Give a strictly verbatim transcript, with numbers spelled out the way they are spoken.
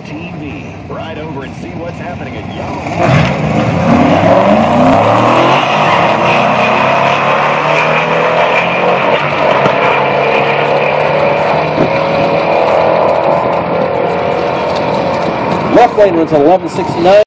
T V. Ride over and see what's happening at Yellow. Left lane runs at eleven sixty-nine.